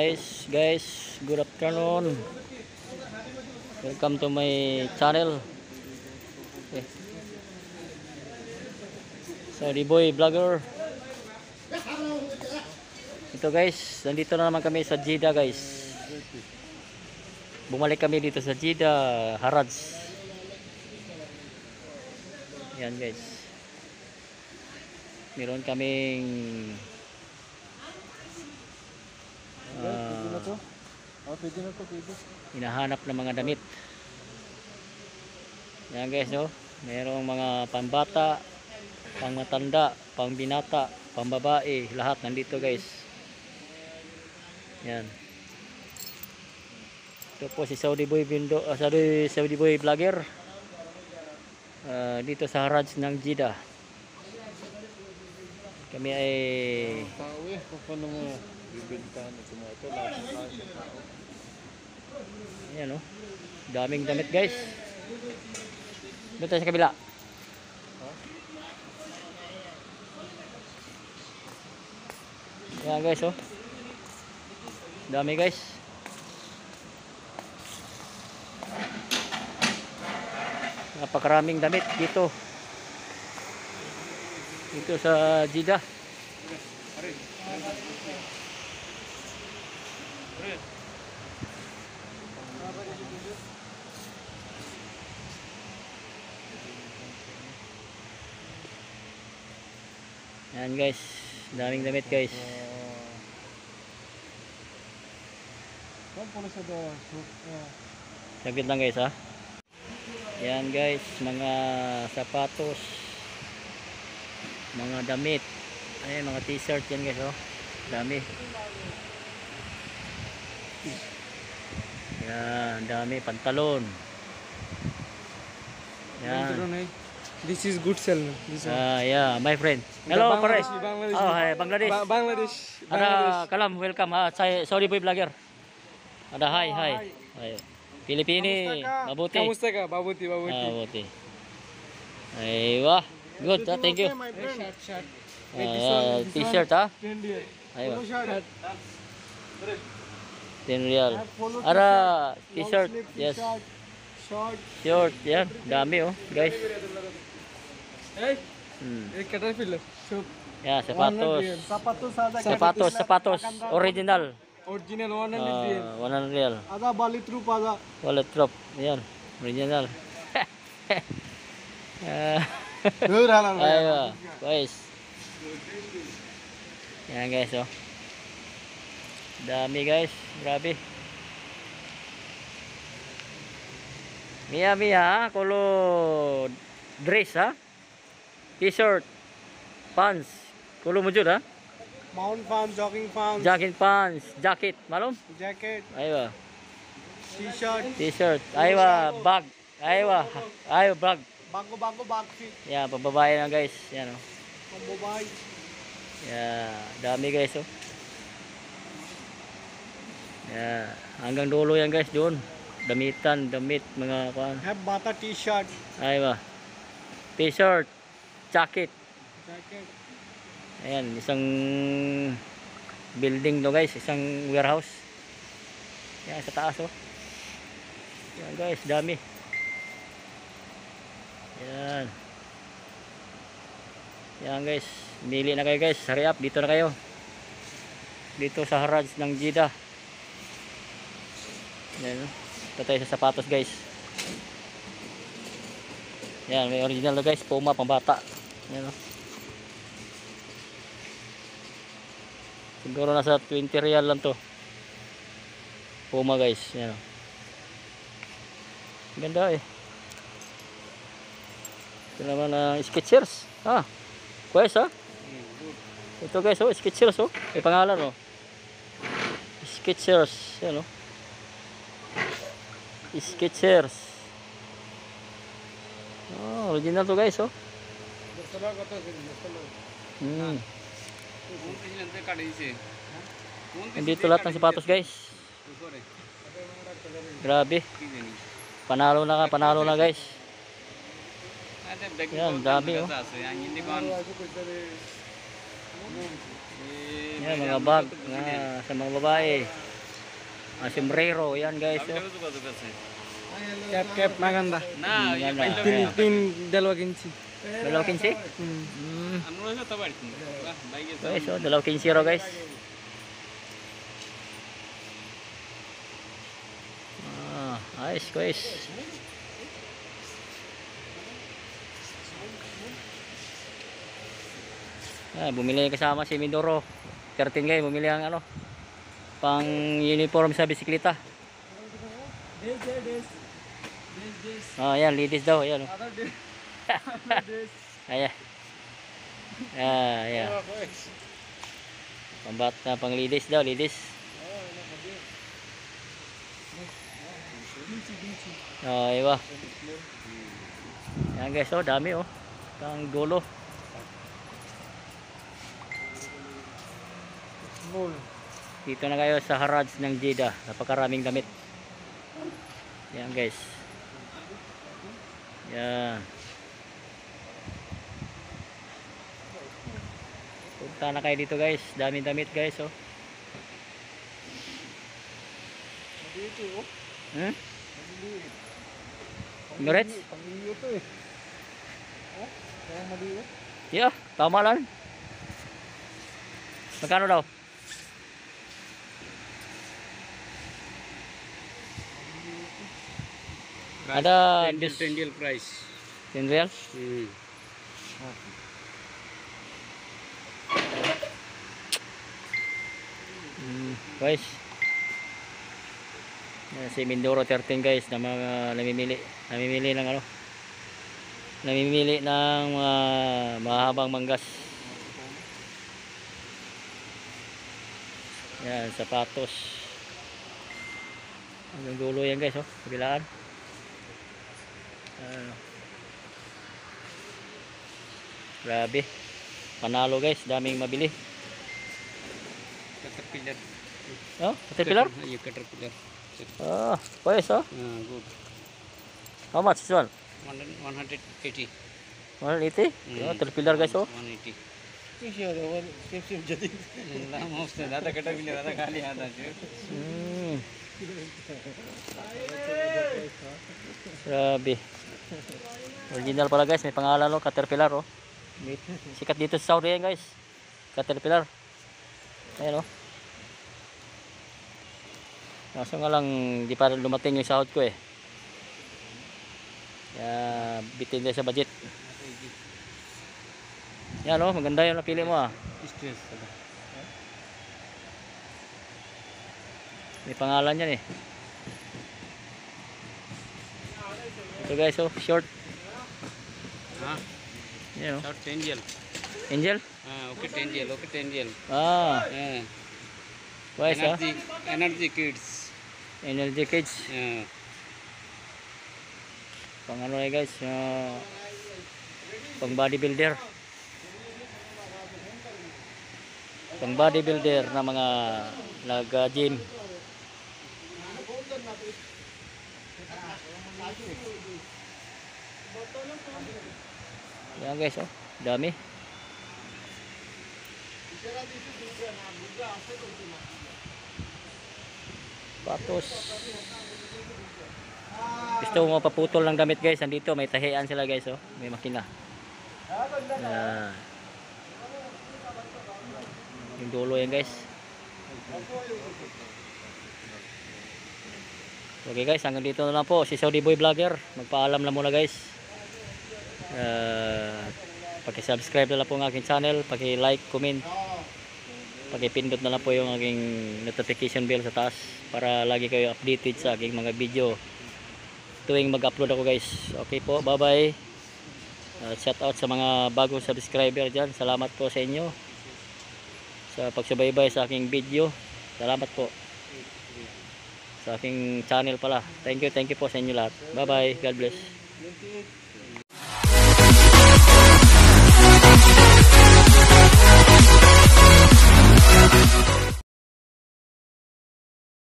guys, good afternoon. Welcome to my channel. Okay. Saudi Boy Vlogger. Ito guys, nandito na naman kami sa Jeddah guys. Bumalik kami dito sa Jeddah, Haraj. Yan guys. Meron kaming hinahanap ng mga damit. Yan guys, no? Merong mga pambata, pangmatanda, pangbinata, pambabae, lahat nandito guys. Yan. Ito po si Saudi Boy Vlogger. Dito sa Haraj ng Jeddah. Kami ay ayan, oh. Daming damit guys. Doon tayo sa kabila. Ayan guys, oh. Dami guys. Napakaraming damit dito. Dito sa Jeddah. Yan guys, daming damit guys. Saglit lang guys ha. Yan guys, mga sapatos, mga damit, ay mga t-shirt yan guys, oh. Dami. Yan, dami, pantalon. Yan. This is good sell. Yeah, my friend. Hello, pare. Bangladesh. Oh, hi, Bangladesh. Bangladesh. Ada kalam, welcome. Sorry Boy Vlogger. Ada hi. Pilipini, mabuti. Kamusta ka? Babuti. Mabuti. Aywa. Good, thank you. Shirt. T-shirt ha. 10 riyal. Aywa. Shirt. 10 riyal. Ada t-shirt. Yes. Short, yan. Dami oh, guys. Caterpillar. Yeah, sapatos. Sapatos. Original. Original 100 riyal. 100 riyal. Ada Bali troop ada. Wallet drop. Yan. Original. Aywa. Guys. Yan guys oh. Dami guys. Grabe. Mia, kulo dress ha. T-shirt, pants, kulo mo jud ha. Mount pants, jogging pants. Jogging pants, jacket, malum? Jacket. Aywa. T-shirt. Aywa, bag. Aywa, bag. Bago bag fit. Yan, pababae na guys. Yan oh. Pambabae. Yan, dami guys oh. Yan, hanggang dulo yan guys doon. Damit, mga kuan. Have bata t-shirt. Aywa. T-shirt, jacket. Ayan, isang building to guys, isang warehouse. Yan sa taas oh. Yan guys, dami. Yan. Yan guys, mili na kayo guys. Hurry up, dito na kayo. Dito sa Haraj ng Jeddah. Yan oh. Ito tayo sa sapatos guys. Yan, may original to guys, Puma pambata. Yan o. Siguro nasa 20 riyal lang to. Puma guys, yan o. Ganda eh. Ito naman Skechers. Quest ha. Ito guys oh, Skechers oh. May pangalan oh. Skechers, yan o. Skechers. Oh, original to guys oh. Nandito lahat ng sapatos guys. Grabe. Panalo na guys. Yan, dami oh. Yan, mga bag sa mga babae. sombrero. Yan guys. Oh. Cap maganda. Yan na. Dalawa ginsi. 2.15? Guys, oh, 2.15 raw guys. Ayos guys. Bumili kasama si Mindoro. 13 guys, bumili ang ano, pang uniform sa bisikleta. Yan, ladies daw, yan. Oh. Ayan. Ayan. Pang ladies daw, ladies. Iba. Yan guys, oh, dami oh. Pang dulo. Dito na kayo sa Harads ng Jeddah. Napakaraming damit. Yan guys. Yan. Punta na kayo dito guys. Daming damit guys oh. Dito oh. Mirets? Pang-iyo to eh. Oh, kaya maliit. Yeah, tama lang. Magkano daw? Ada 10 real price. 10 real? Guys. Si Mindoro 13 guys na mga namimili ng ano? Namimili ng mahabang manggas. Yan, sapatos. Hanggang dulo yan guys, oh, kabilaan. Grabe. Panalo guys, daming mabili. Caterpillar. Oh, Caterpillar? Yeah, Caterpillar. Pues, oh. Good. How much this one? 180. 180? Oh, Caterpillar guys, oh. 180. jadi. Ada Caterpillar, ada kali ada. Grabe. Original pala guys, may pangalan oh, Caterpillar oh. Sikat dito sa Saudi yan guys. Caterpillar. Ayan oh. Kaso nga lang di pa lumating yung sahod ko eh. Kaya bitin din sa budget. Yan oh, maganda yung napili mo ah. May pangalan yan eh. Ito guys oh, short. Yan oh. Short angel. Angel? Okay, angel. Okay, angel. Guys ah. Energy kids. Energy kids. Pang ano eh guys, pang bodybuilder. Pang bodybuilder na mga nag-gym. Yan guys oh, dami. Patos. Gusto mo mapaputol ng damit guys, andito may tahian sila guys oh, may makina. Yung dulo yan guys. Okay guys, hanggang dito na lang po si Saudi Boy Vlogger. Magpaalam na muna guys. Paki-subscribe na lang po ang aking channel, paki-like, comment, paki-pindot na lang po yung aking notification bell sa taas para lagi kayo updated sa aking mga video tuwing mag-upload ako guys. Okay po, bye bye. Shout out sa mga bagong subscriber dyan. Salamat po sa inyo sa pagsubaybay sa aking video. Salamat po sa aking channel pala. Thank you po sa inyo lahat. Bye bye, God bless.